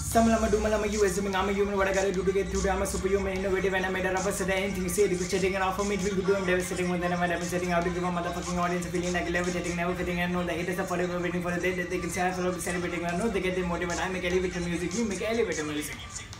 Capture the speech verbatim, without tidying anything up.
Some lama do malama you assuming I'm a human, what I gotta do to get through. I'm a superhuman, innovative, and I made a rubber set anything you say. Because setting it off for me, it will be doing devastating more than I've ever setting out to give a motherfucking audience a feeling like levitating, never fitting, and know the haters are forever waiting for the day that they can say I follow celebrating. I know they get their motive, and I make elevator music, you make elevator music.